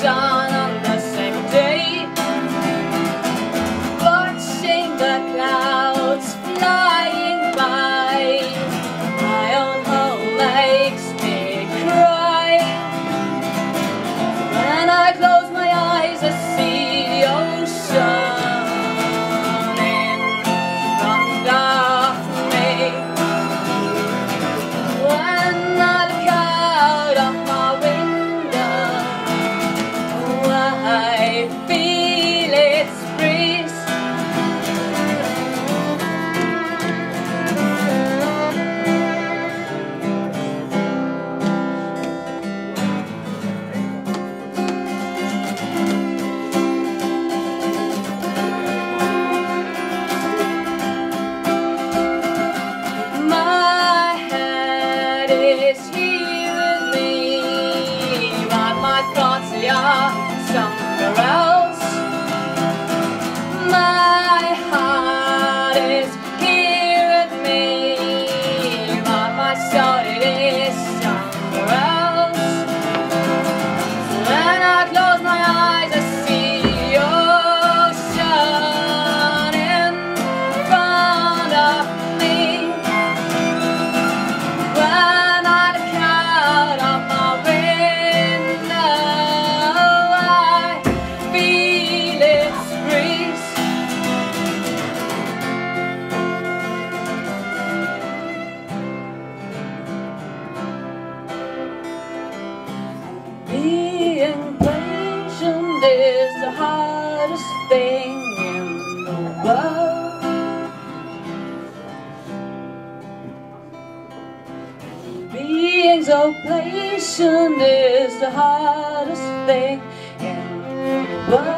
sun on the same day, watching the clouds flying by. My own home makes me cry. When I close my eyes, I see the ocean in front of me. When I look out of my window, I feel its breeze. My head is here with me, but my thoughts are somewhere else. My heart is here with me, but my soul it is somewhere else. So when I close my eyes, I see the ocean in front of me. When I look out of my window, I feel its breeze. Being patient is the hardest thing in the world. Being so patient is the hardest thing in the world.